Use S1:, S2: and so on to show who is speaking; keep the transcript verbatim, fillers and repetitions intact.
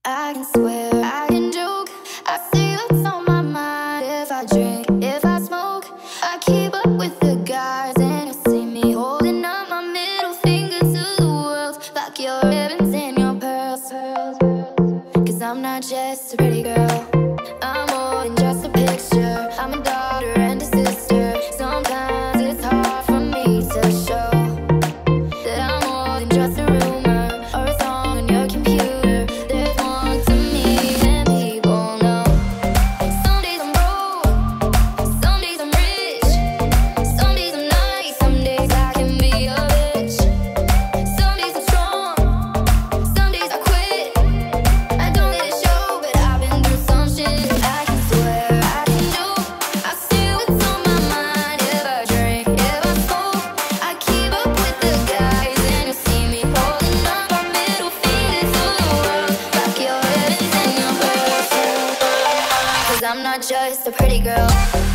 S1: I can swear, I can joke. I see what's on my mind. If I drink, if I smoke, I keep up with the guys, and you see me holding up my middle finger to the world. Like your ribbons and your pearls. Cause I'm not just a pretty girl, I'm more than just a picture. I'm a daughter and a sister. Sometimes it's hard for me to show that I'm more than just a rumor or a song on your computer. There's more to me than people know. Some days I'm broke, some days I'm rich, some days I'm nice, some days I can be a bitch. Some days I'm strong, some days I quit. I don't let it show, but I've been through some shit. I can swear, I can joke. I see what's on my mind. If I drink, if I smoke, I keep up with the guys, and you see me holding up my middle finger to the world. Like your ribbons and your pearls. Cause I'm not just a pretty girl.